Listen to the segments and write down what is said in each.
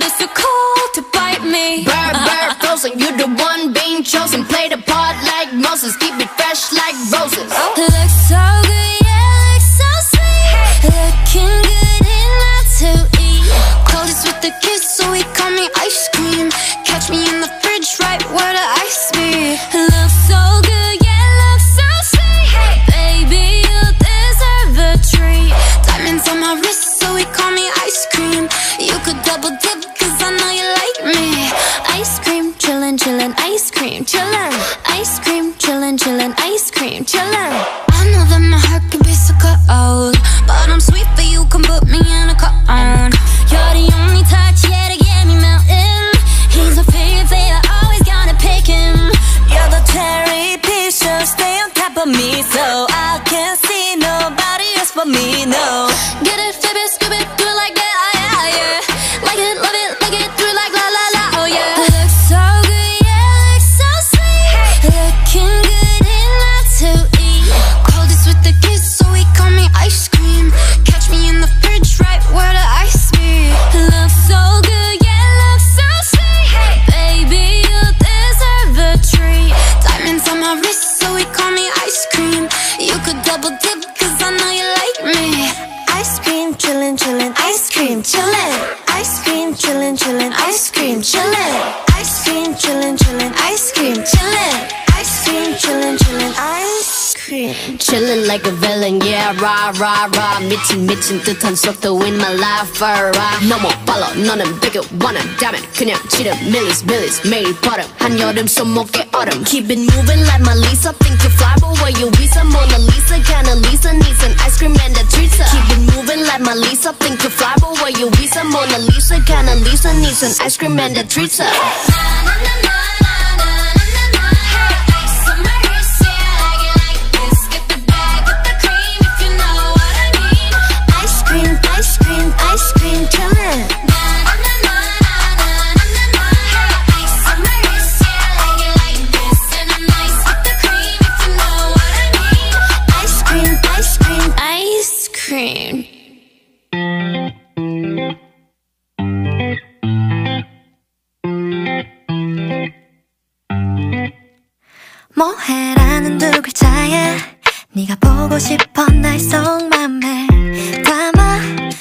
be so cold to bite me. Bird, frozen, you the one being chosen. Play the part like Moses, keep it fresh like roses. Looks so good, yeah, looks so sweet. Looking good enough to eat. Coldest with the kiss, so he call me ice cream. Catch me in the fridge, right where the ice be. Looks so good, yeah, looks so sweet. Baby, you deserve a treat. Diamonds on my wrist, so he call me ice cream. You could double dip, cause I know you like me. Ice cream, chillin', chillin', ice cream, chillin'. Ice cream, chillin', chillin', ice cream, chillin'. I know that my heart can be so cold, but I'm sweet for you, come put me in a cone. You're the only touch, yeah, to get me melting. He's my favorite, always gonna pick him. You're the cherry piece, so stay on top of me, so I can't see nobody else but me, no. Get it, flip it, scoop it, do it like that, yeah, yeah. Like it, love it, like it, do it like la la la, oh yeah. Looks so good, yeah, looks so sweet. Looking good enough to eat. Coldest with the kiss, so he call me ice cream. Catch me in the fridge, right where the ice be. Looks so good, yeah, looks so sweet. Baby, you deserve a treat. Diamonds on my wrist, so he call me ice cream. You could double dip, cause I know you like me. Ice cream, chillin', chillin', ice cream, chillin'. Ice cream, chillin', chillin', ice cream, chillin'. Ice cream, chillin', chillin', ice cream, chillin'. Ice cream, chillin', chillin', ice cream. Chillin' like a villain, yeah, rah, rah, rah. 미친 듯한 속도 in my life, rah. 너무 빨라, 너는 되게 원한다면 그냥 지름, millies, 매일 버릇. 한여름 손목에 얼음. Keep it moving like my Lisa. Think you fly, but where you visa? Mona Lisa, kinda Lisa needs an ice cream and a treat. Keep it moving like my Lisa. Think you fly, but where you visa? Mona Lisa, kinda Lisa needs an ice cream and a treat. Ice cream, chillin'. Ice cream. 뭐해라는 두 글자에 네가 보고 싶어 날 속맘에 담아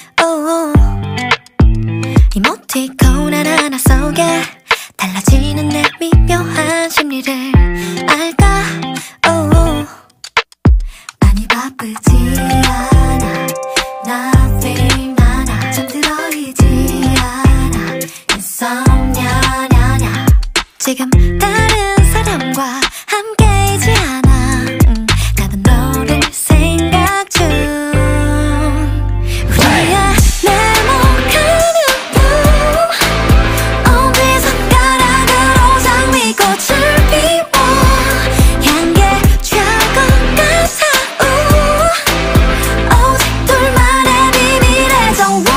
이모티콘 하나하나 속에 달라지는 내 미묘한 심리를 알까? 많이 바쁘지 않아 Nothing 많아 잠들어 있지 않아 Insomnia 냐냐 지금 다른 사람과 함께이지 않아 나도 너를 생각 중 우리의 네모칸 어디 손가락으로 장미꽃을 피워 향기 차가운 사우 오직 둘만의 비밀의 정원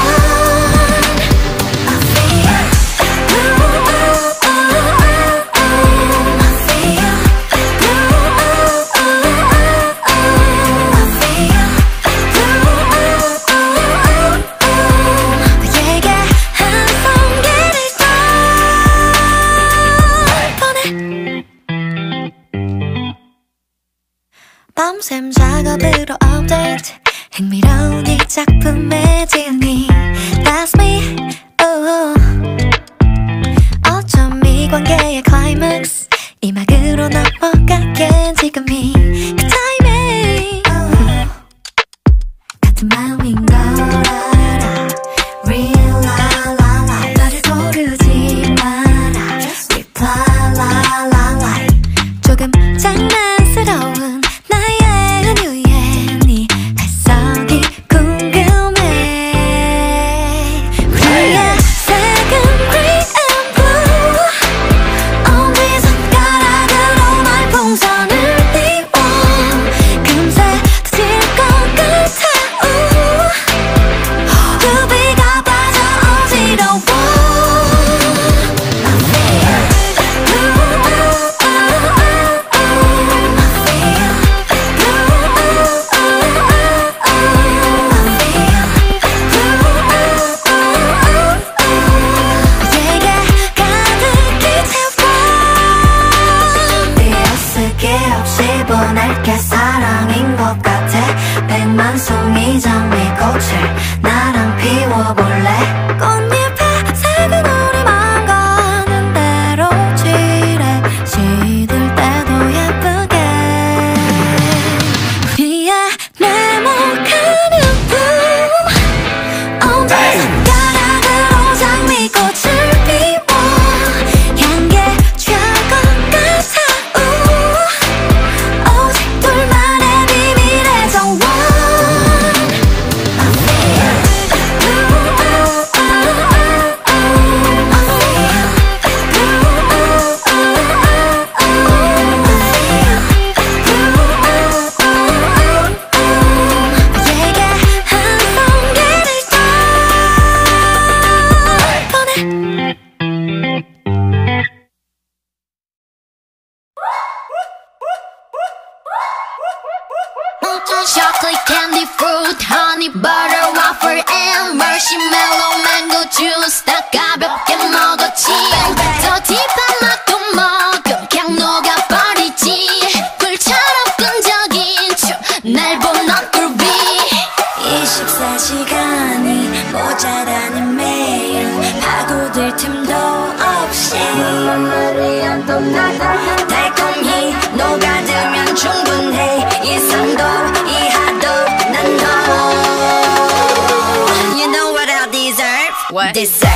밤샘 작업으로 업데이트 흥미로운 이 작품의 진위 That's me 어쩜 이 관계의 클라이맥스 이 막으로 넘어가게 지금이 그 타이밍 같은 마음인 걸 알아 Real la la la 너를 고르지 마라 Reply la la la 조금 장난스러운 나의 은유에 네 해석이 궁금해 우리의 색은 green and blue 어디 손가락으로 날 틈도 없이 달콤히 녹아들면 충분해 이상도 이하도 난 너 You know what I deserve? What? Deserve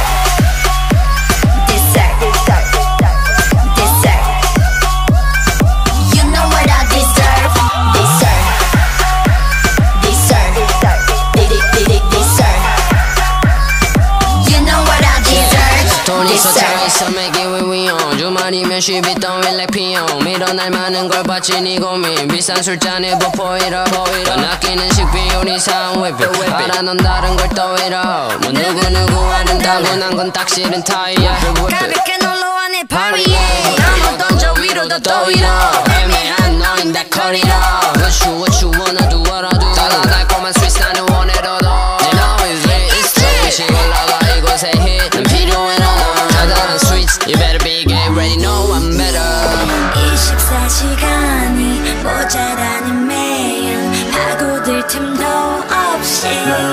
돈이서 차에서 매기 위위용 주말이면 쉬비 떠일 like 피용 밀어날 많은 걸 받지 니 고민 비싼 술잔에 보포이러 낚이는 식비요리 사온 웨비 알아 넌 다른 걸 떠이러 뭐 누구 아는다고 난 건 딱 싫은 타이야 가볍게 놀러와 내 파리에 한번 던져 위로도 떠이러 애매한 너인 다 커리러 What you wanna do what I do 달달달콤한 스위스 나는 원해로도 You know it's lit it's lit 시 올라가 이곳에 hit 난 필요해 You better be get ready, know I'm better. 이 식사 시간이 모자라는 매일 파고들 틈도 없이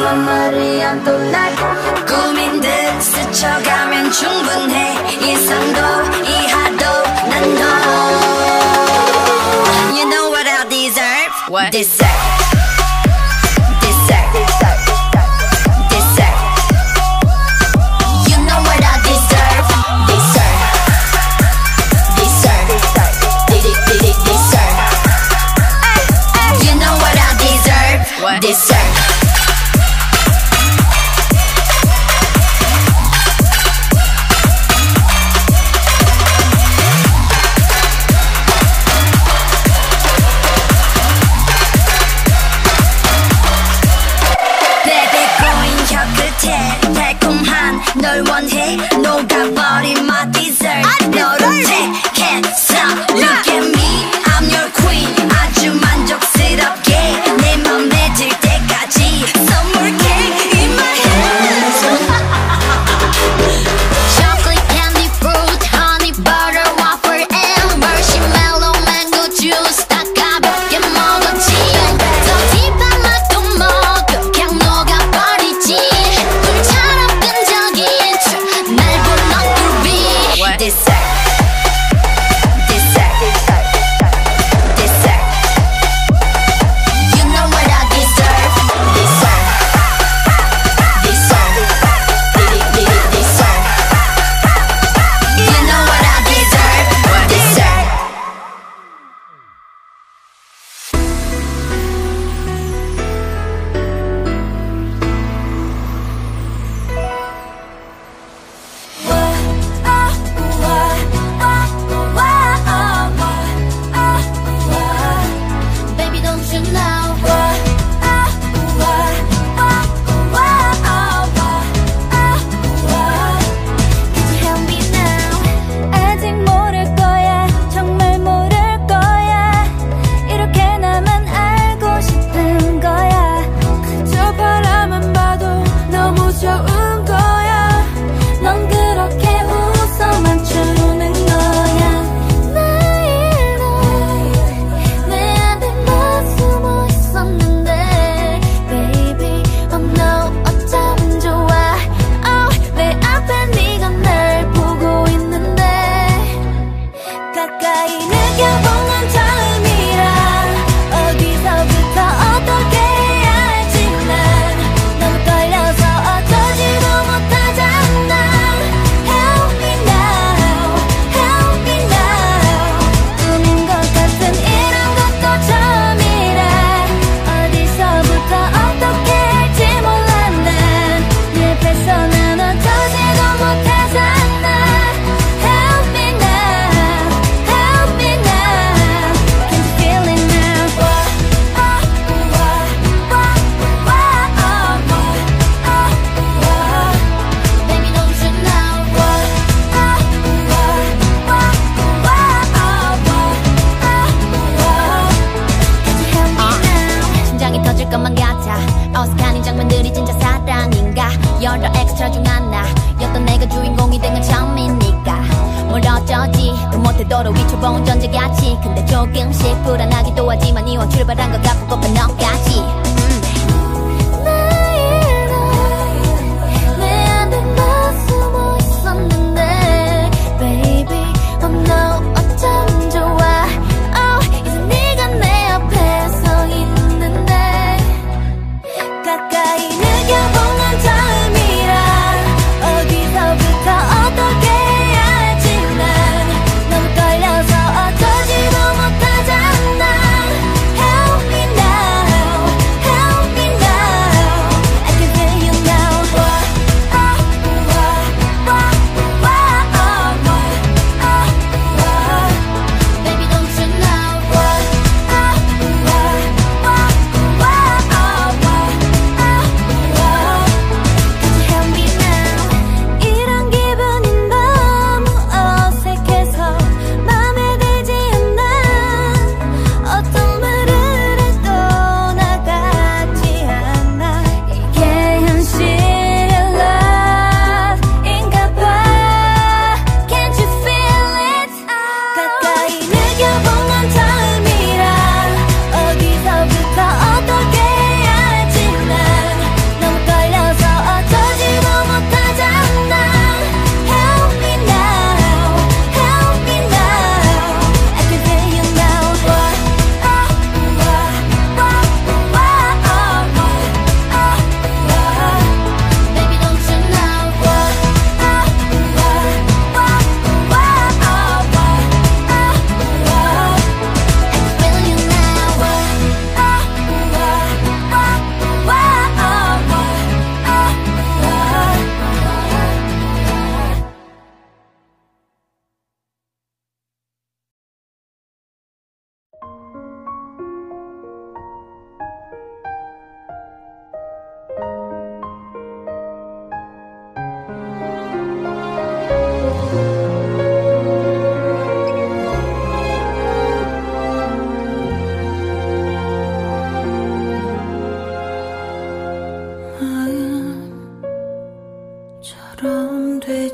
꾸민 듯 스쳐가면 충분해 이상도 이하도 난 너 You know what I deserve? What? Deserve Deserve. 베베꼬인 혀 끝에 달콤한 널 원해 녹아버린 my dessert 너를 택했어 Look at me, I'm your queen 아주 만족스럽게 내 맘에 들 때까지 Summer cake in my hands Chocolate candy fruit honey butter waffle and marshmallow mango juice 다 가볍게 먹었지 더 딥한 맛도 먹어 그냥 녹아버리지 꿀처럼 끈적인 날 불러 꿀비 Dessert You're the extra 중 하나였던 내가 주인공이 된 건 처음이니까 뭘 어쩌지 그 못해도록 위쳐본 존재같이 근데 조금씩 불안하기도 하지만 이왕 출발한 것 같고 고파 너까지 매일 내 안에 숨어 있었는데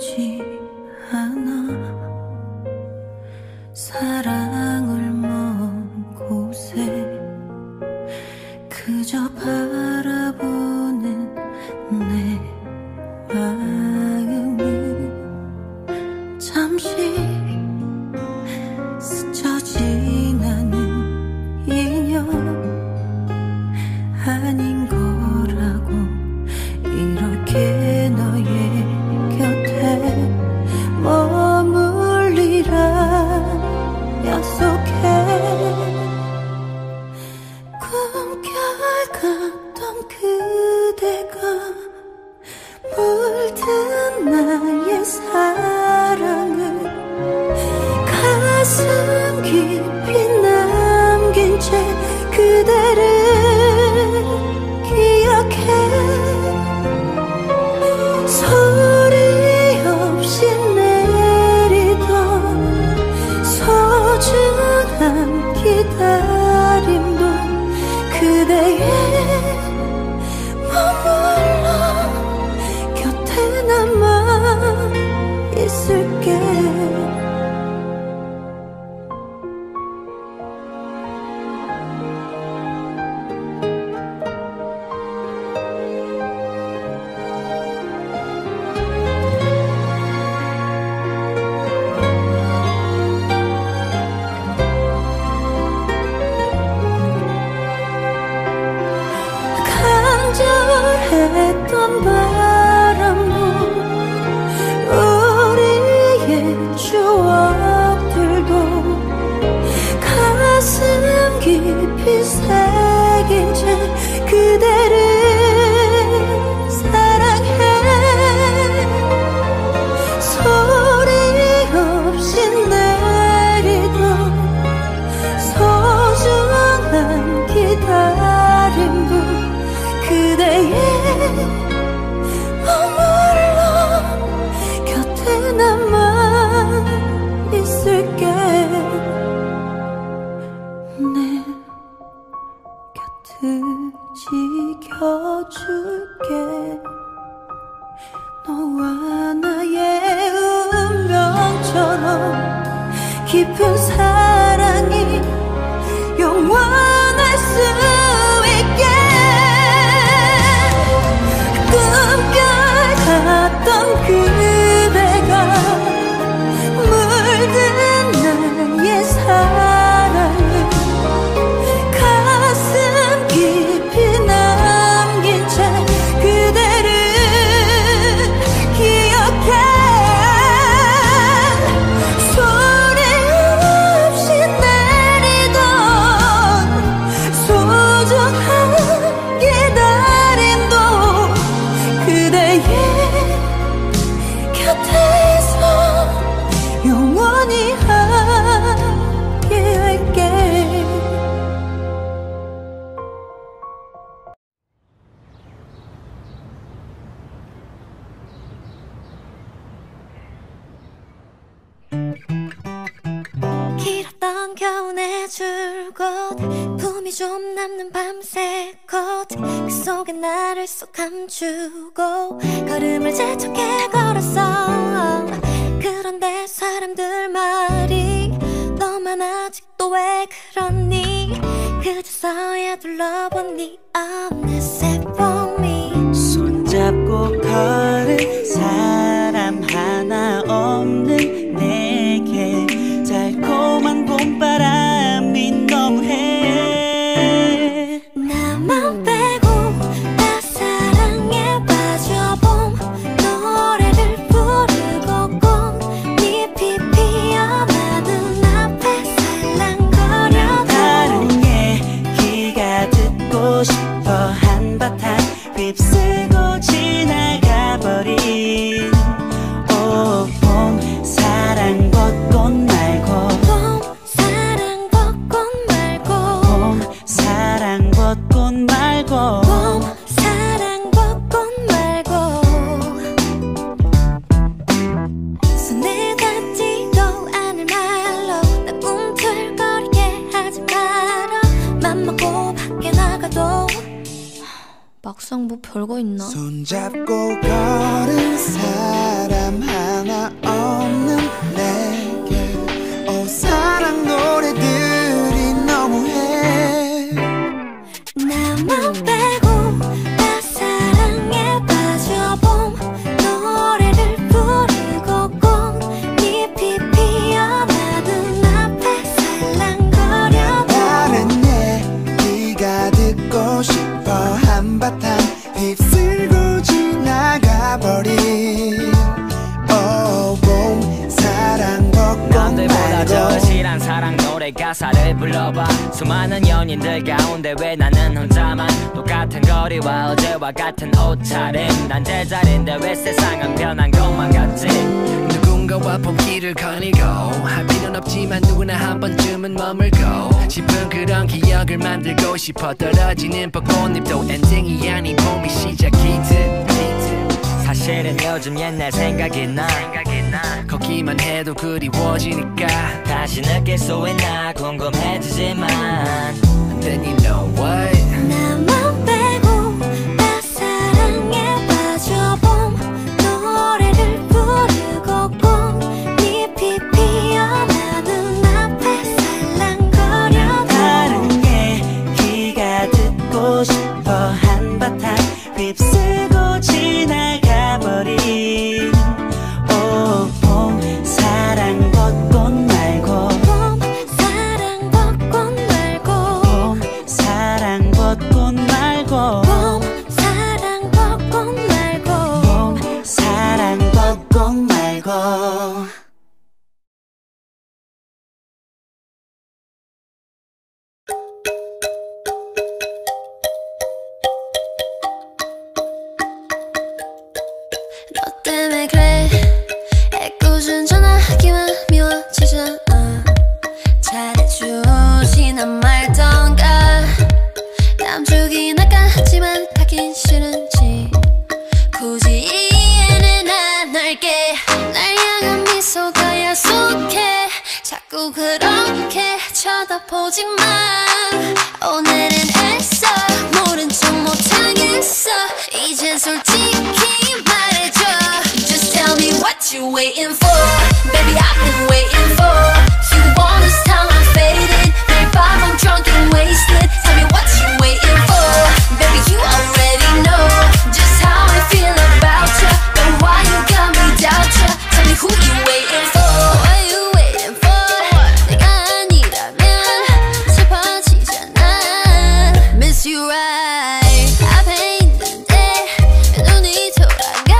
보이지 않아. 사랑을 먼 곳에 그저 바라보는 내 마음은 잠시 스쳐 지나는 인연 아닌 거라고 이렇게 너의 곁에 머물리라 약속해. 꿈결같던 그대가 물든 나의 사랑을 가슴 깊이 남긴 채 그대를 기억해. 소리 없이 내리던 소중한 기다림도 그대의 머물러 곁에 남아 있을게. 간절했던 바람도 우리의 추억들도 가슴 깊이 새긴 채 그대를 사랑해. 소리 없이 내리던 소중한 기다림도 그대의 머물러 곁에 남아 있을게. 내 곁을 지켜줄게. 너와 나의 운명처럼 깊은 사랑이 영원할 수 있게. 꿈결같던 그대가 물든 나의 사랑을 가슴 깊이 남긴 채 그대를 기억해. 소리 없이 내리던 소중한 기다림도 그대의 곁에서 영원히 함께할게. 길었던 겨울의 줄곧 품이 좀 남는 밤새 컷그 속에 나를 쏙 감추고 걸음을 재촉해 걸었어. 그런데 사람들 말이 너만 아직도 왜 그러니 그저서야 둘러본 네 어느새 봄이. 손잡고 걸은 사람 하나 없는 내게 달콤한 봄바람이 너무해. 나만 빼고 다 사랑에 빠져봄 노래를 부르고 꽃잎이 피어나 눈앞에 살랑거려. 다른 얘기가 듣고 싶어 한바탕 휩쓸고 지나가버린 막상 뭐 별거 있나? 손잡고 걸은 사람 하나 없는 내게 사랑 노래들이 너무해 나만 빼고 다 사랑에 빠져봄 노래를 부르고 꽃잎이 피어나는 앞에 살랑거려 다른 얘기가 듣고 싶어 한바탕 휩쓸고 지나가버린 봄 사랑 벚꽃 남들보다 더 실한 사랑 노래 가사를 불러봐 수많은 연인들 가운데 왜 나는 혼자만 똑같은 거리와 어제와 같은 옷차림 난 제자리인데 왜 세상은 변한 것만 같지 누군가와 봄길을 거닐고 할 필요는 없지만 누구나 한 번쯤은 머물고 싶은 그런 기억을 만들고 싶어 떨어지는 벚꽃잎도 엔딩이 아닌 봄이 시작이듯 사실은 요즘 옛날 생각이 나 걷기만 해도 그리워지니까 다시 느낄 수 있나 궁금해지지만 Then you know what 나만 빼고 다 사랑에 빠져봄 노래를 부르고 꽃잎이 피어나는 앞에 살랑거려 다른 얘기가 듣고 싶어 한바탕 휩쓸고 지나가버린 봄 사랑 벚꽃 말고 봄 사랑 벚꽃 말고 봄 사랑 벚꽃 말고 봄 사랑 벚꽃 말고 봄 사랑 벚꽃 말고 너 때문에 그래 애꿎은 전화기만 미워지잖아 잘해주지나 말던가 남주긴 아깝지만 가긴 싫은지 굳이 이해는 안 할게 날 향한 미소가 야속해 자꾸 그렇게 쳐다보지만 오늘은 애써 모른 척 못하겠어 이젠 솔직히 말해줘 Just tell me what you waiting for Baby I've been waiting for You want this time I'm faded 매일 밤 I'm drunk and wasted Tell me what you waiting for Baby you already know Just how I feel about you But why you got me doubt you Tell me who you waiting for What you waiting for 내가 아니라면 슬퍼지잖아 Miss you right 앞에 있는데 눈이 돌아가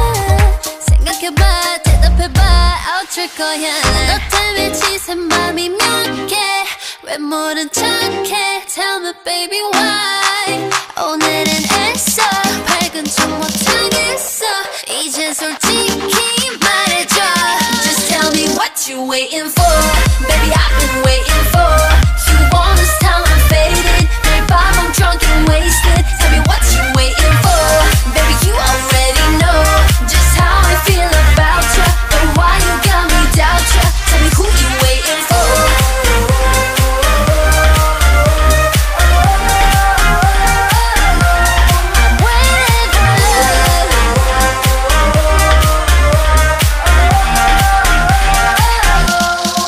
생각해봐 대답해봐 어쩔 거야 너 때문에 지샌 맘이 몇 개 왜 모른 척해 Tell me baby why 오늘은 애써 밝은 척 못하겠어 이젠 솔직히 말해줘 Just tell me what you waiting for Baby I've been waiting for You want this time I'm faded 매일 밤 I'm drunk and wasted Tell me what you waiting for Baby you already know Just how I feel about you But why you got me doubt you Tell me who you waiting for I'm waiting for love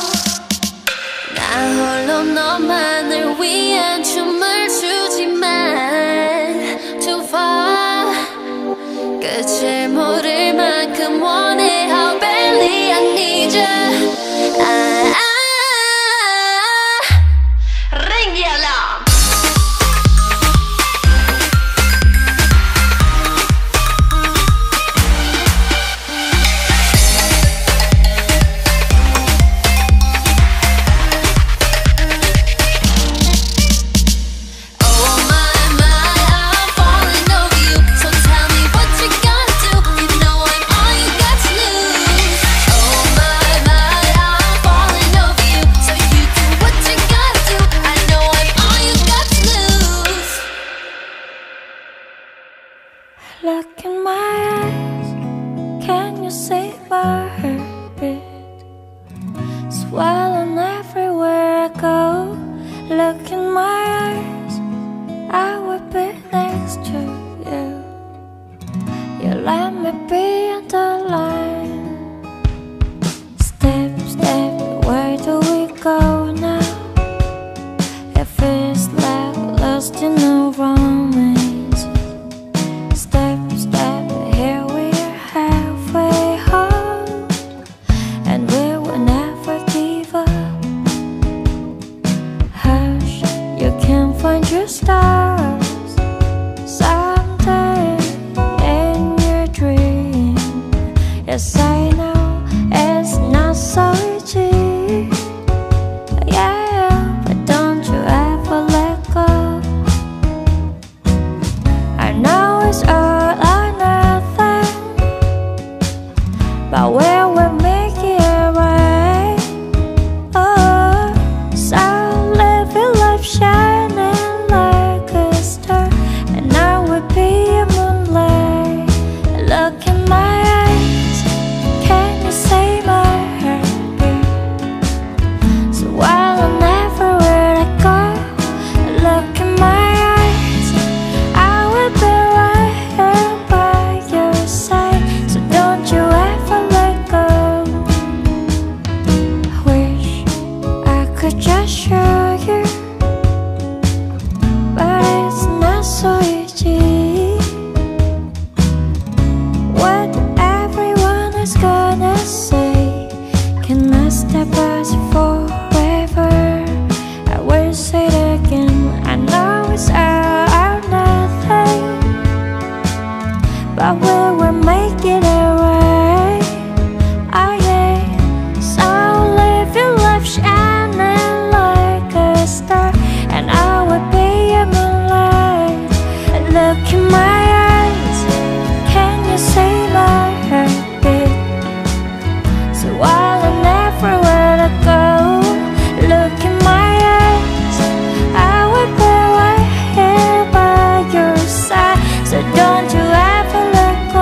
while I never where to go. Look in my eyes, I will be right here by your side. So don't you ever let go.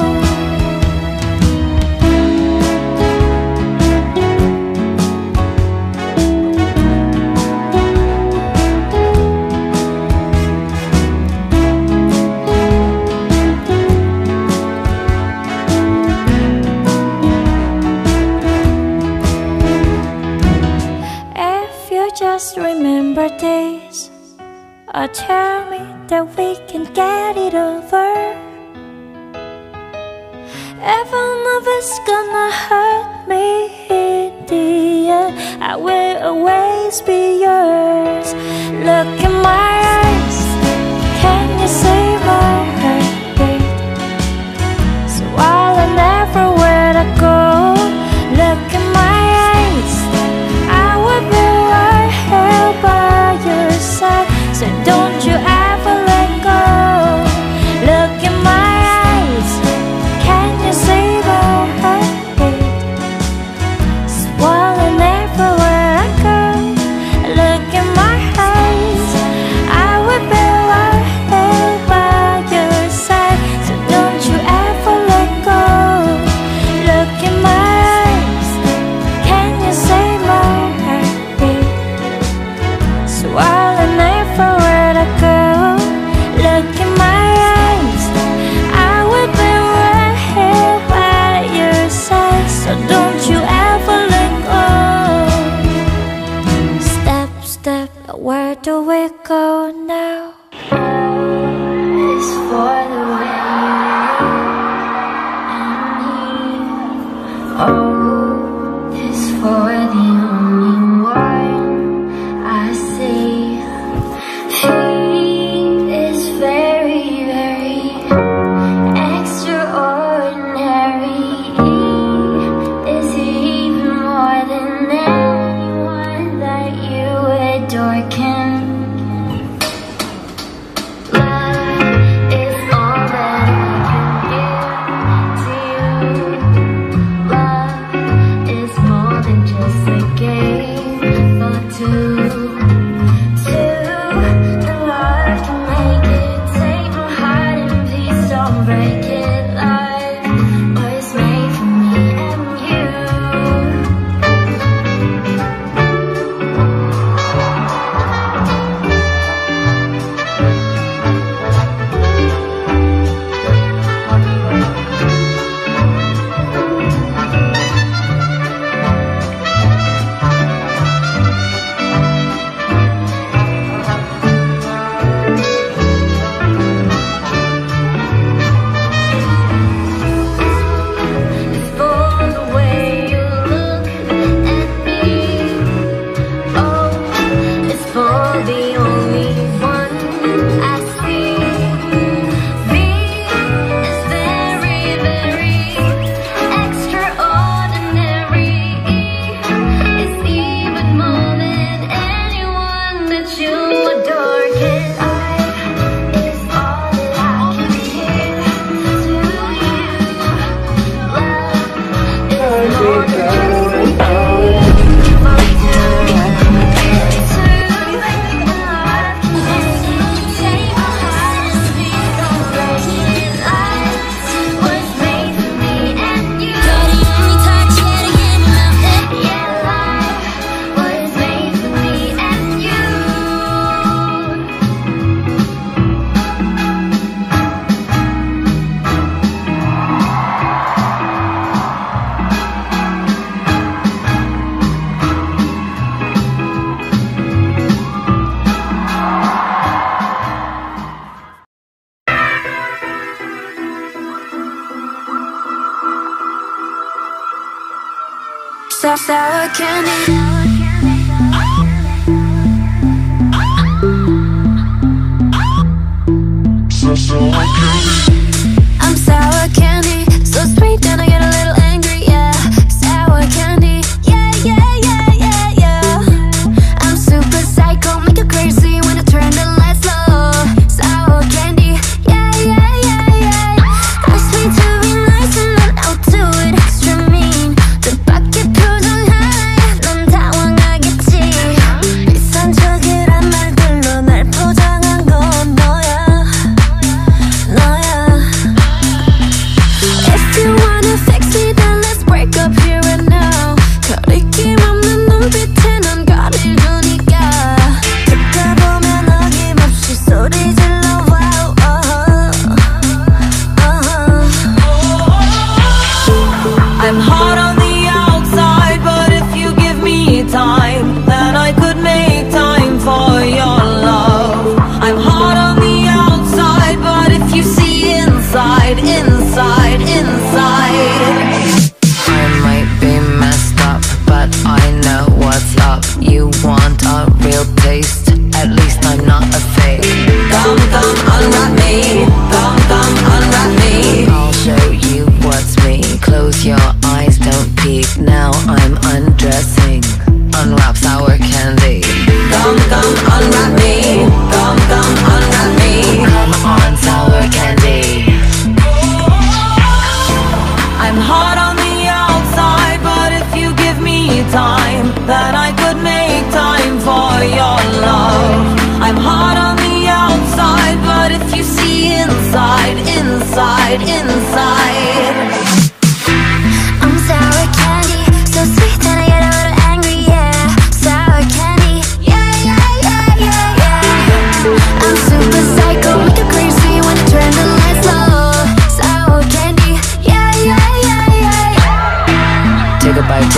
Just remember this, or tell me that we can get it over. Even if it's gonna hurt me in the end, I will always be yours. Look in my eyes, can you see my heartbeat? So while I never where to go, look in my eyes, I will be right here by your side. So don't you ever let go. Look in my eyes, can you see my heartbeat? So while I never where I go, look in my eyes, I will be right here by your side. So don't you ever let go. Look in my eyes, can you see my heartbeat? So while I never where to go, look in my eyes, I will be right here by your side. So don't you ever let go. Step, step, where do we go now? It's for the way you and me. Oh, it's for the only one I see. He is very, very extraordinary. He is even more than anyone that you adore can. Love is all that I can give to you. Love is more than just a game for two. The love can make it. Take my heart and please don't break it. Love was made for me and you. It's for the way you look at me. Oh, it's for the only one I see. Me is very, very extraordinary. It's even more than anyone that you adore. 'Cause I is all that I can give to you. Love is more than just a game for two. Love can make it. Take my heart and please don't break it. Love was made for me and you. You're the only touch that I give my head. Yeah, love was made for me and you. Sour candy. I'm sour candy, so sweet and I get a little angry, yeah. Sour candy, yeah, yeah, yeah, yeah, yeah. I'm super psycho, make you crazy when I turn the lights low. Sour candy, yeah, yeah, yeah, yeah. Ask me to be nice and then I'll do it extra mean. The back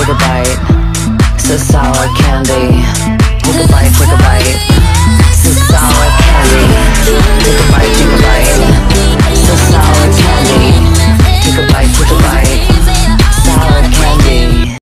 take a bite. It's a sour candy.